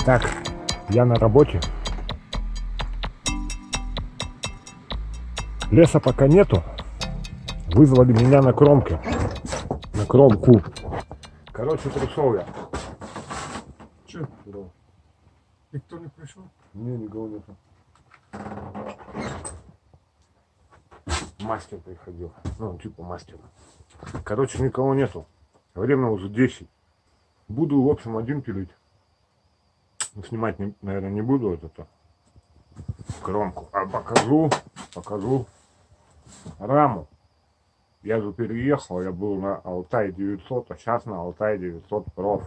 Так, я на работе. Леса пока нету. Вызвали меня на кромке. На кромку. Короче, пришел я. Че? Никто не пришел? Не, никого нету. Мастер приходил. Ну, типа мастер. Короче, никого нету. Время уже 10. Буду, в общем, один пилить. Снимать, наверное, не буду вот это кромку. А покажу раму. Я же переехал, я был на Алтай 900, а сейчас на Алтай 900 проф.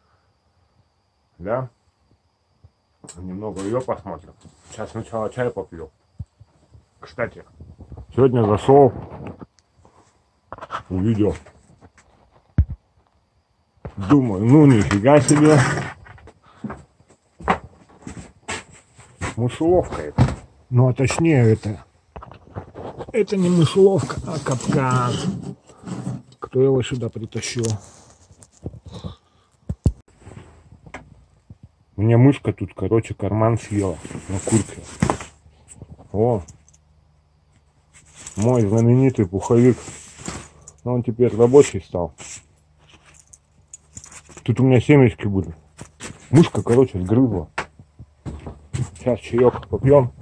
Да? Немного ее посмотрим. Сейчас сначала чай попью. Кстати, сегодня зашел, увидел. Думаю, ну нифига себе. Мышеловка это. Ну а точнее это не мышеловка, а капкан. Кто его сюда притащил? Мне мышка тут, короче, карман съела на куртке. О, мой знаменитый пуховик. Но он теперь рабочий стал. Тут у меня семечки были. Мышка, короче, сгрызла. Сейчас чаек попьем.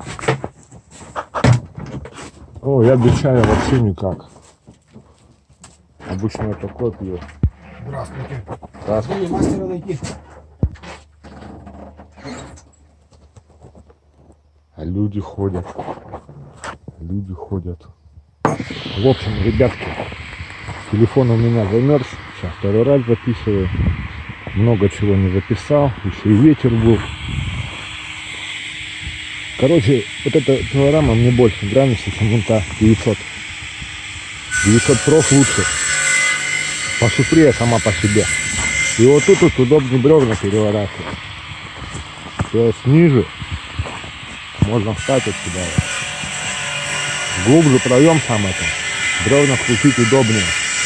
О, я без чая вообще никак. Обычно я такой пью. Здравствуйте. Здравствуйте. Где мастера найти? А люди ходят. Люди ходят. В общем, ребятки, телефон у меня замерз. Сейчас второй раз записываю. Много чего не записал. Еще и ветер был. Короче, вот эта килограмма мне больше нравится, чем винта 900. 900 проф лучше. Пошустрее сама по себе. И вот тут вот удобнее бревна переворачивать. То есть ниже можно встать отсюда. Глубже проем сам это. Бревна крутить удобнее.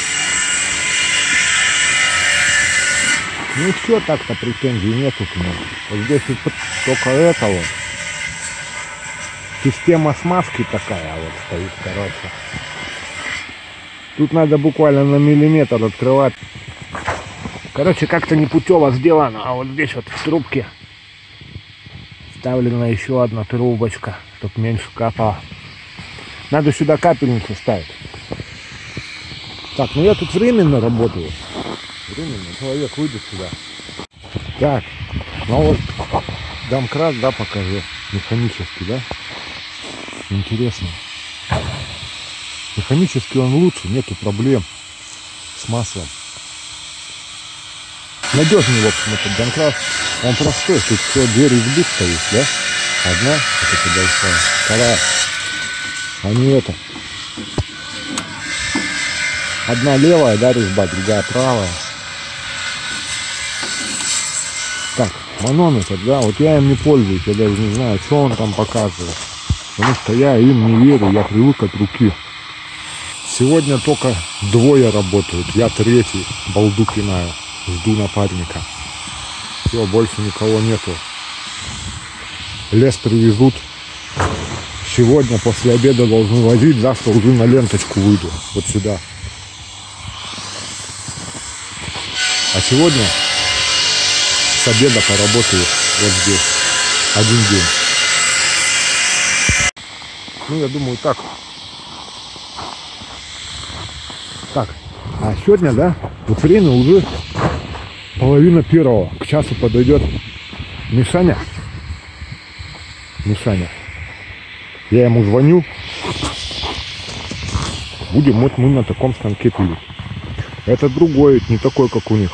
Ну все, так-то претензий нету к нему. Вот здесь вот только это вот. Система смазки такая вот стоит, короче. Тут надо буквально на миллиметр открывать. Короче, как-то непутево сделано. А вот здесь вот в трубке вставлена еще одна трубочка, чтобы меньше капало. Надо сюда капельницу ставить. Так, ну я тут временно работаю. Временно. Человек выйдет сюда. Так, ну вот домкрат, да, покажу. Механический, да? Интересно. Механически он лучше, нету проблем с маслом. Надежный, в общем, этот домкрат. Он простой, тут все, 2 резьбы стоит, да? Одна, вот эта большая, вторая. А не это. Одна левая, да, резьба, другая правая. Так, манометр, да, вот я им не пользуюсь, я даже не знаю, что он там показывает. Потому что я им не верю, я привык от руки. Сегодня только 2 работают, я 3-й, балду пинаю, жду напарника. Все, больше никого нету. Лес привезут. Сегодня после обеда должны возить, завтра уже на ленточку выйду, вот сюда. А сегодня с обеда поработаю вот здесь, 1 день. Ну, я думаю, так. Так, а сегодня, да, вот время уже 1:30. К часу подойдет Мишаня. Я ему звоню. Будем вот мы на таком станке пилить. Это другой, не такой, как у них.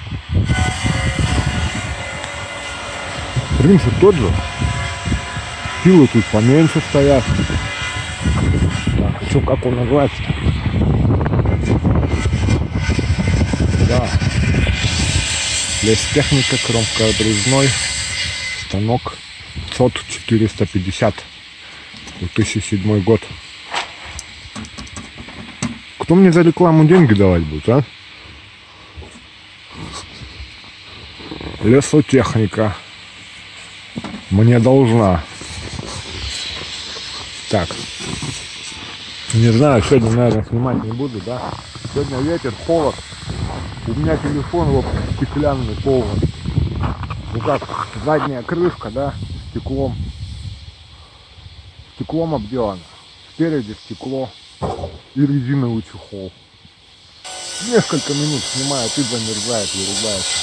Принцип тот же. Пилы тут поменьше стоят. Так, а что, как он называется-то? Да. Лестехника, кромка обрезной. Станок 500-450. 2007 год. Кто мне за рекламу деньги давать будет, а? Лесотехника. мне должна. Так. Не знаю, сегодня, наверное, снимать не буду, да? Сегодня ветер, холод. У меня телефон, вот, стеклянный полный. Ну как, задняя крышка, да, стеклом. Стеклом обделана. Спереди стекло и резиновый чехол. Несколько минут снимаю, и замерзает, вырубается.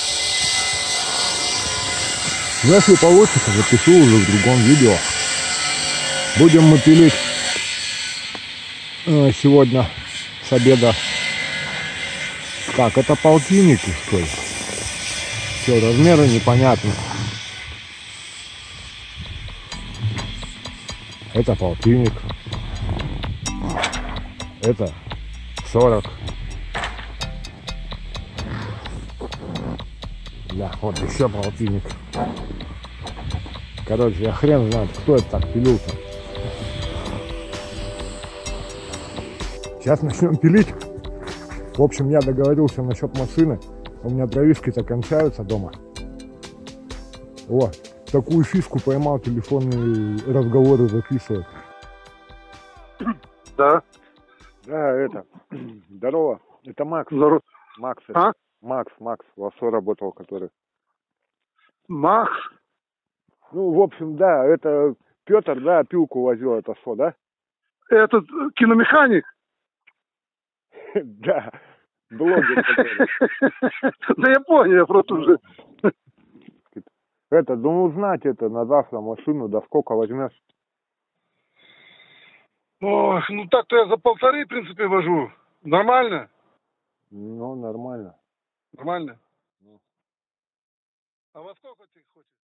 Но если получится, запишу уже в другом видео. Будем мы пилить сегодня с обеда. Так, это полтинники, что ли? Все, размеры непонятны. Это полтинник. Это 40. Да, вот еще полтинник. Короче, я хрен знает, кто это так пилил-то. Сейчас начнем пилить. В общем, я договорился насчет машины. У меня дровишки-то кончаются дома. О, такую фишку поймал, телефонные разговоры записывать. Да. Да, это. Здорово. Это Макс. Здорово. Макс. А? Макс в ОСО работал, который. Макс. Ну, в общем, да, это Петр, да, пилку возил от ОСО, да? Этот киномеханик. Да, блогер который. Да я понял, я просто уже. Это, ну узнать это на завтра машину, да сколько возьмешь? Ох, ну так-то я за 1,5, в принципе, вожу. Нормально? Ну, нормально. Нормально. А во сколько ты хочешь?